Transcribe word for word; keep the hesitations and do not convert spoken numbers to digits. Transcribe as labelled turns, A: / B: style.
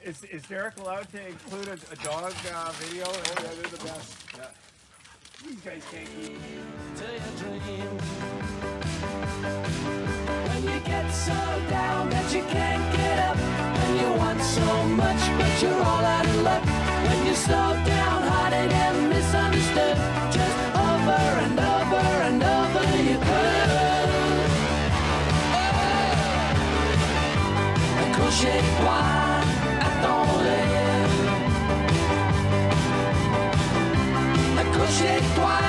A: Is, is Derek allowed to include a, a dog uh, video?
B: Oh yeah, they're the best.
A: Yeah. These guys can't eat.
C: To your dream. When you get so down that you can't get up, when you want so much but you're all out of luck, when you're so downhearted and misunderstood, just over and over and over you could. Accrochez-toi, attends-les. Accrochez-toi.